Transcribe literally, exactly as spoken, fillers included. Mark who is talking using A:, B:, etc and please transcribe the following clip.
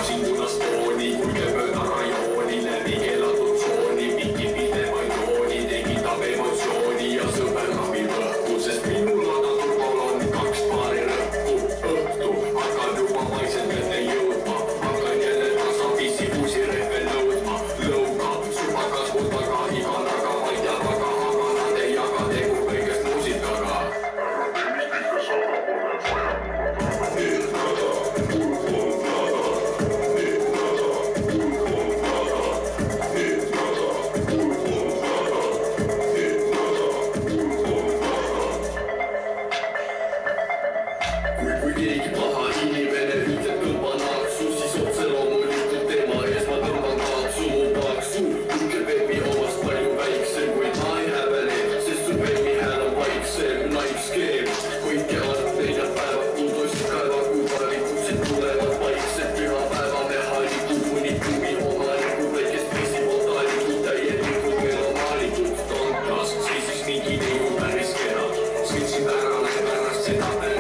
A: tabasin punast tooni, kulge mööda rajooni, läbi keelatud tsooni, piki pidevaid jooni, tekitab emotsiooni ja sõber ravib õhku, sest minul ladatud pool on kaks paari rõhku. Õhtu hakkan juba vaikselt kätte jõudma, hakkan jälle tasapisi uusi rehve nõudma. Lõuga, supakas mul taga, iga taga, vaid ja taga, aga nad ei jaga tegu kõigest muusikaga. Kui keegi paha inimene ütleb tõmba naaksu, siis otse loomulikult tema ees ma tõmban kaatsu. Mu paksu, kulge beebi omast palju väiksem, kuid ma ei häbene, sest su beebi hääl on vaiksem. Naipskeem, hoidke alt neljapäeva, kuutoist kaeva, kuupäevikutsed tulevad vaikselt. Pühapäeva mehaanikud, unikumi omanikud, väikest pisibotaanikud, täielikult melomaanikud. Tankas, seisis mingi neiu päris kena, sõitsin pärane pärast seda pärast.